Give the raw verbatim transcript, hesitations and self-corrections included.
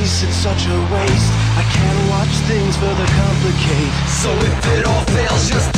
space, it's such a waste. I can't watch things further complicate. So if it all fails, just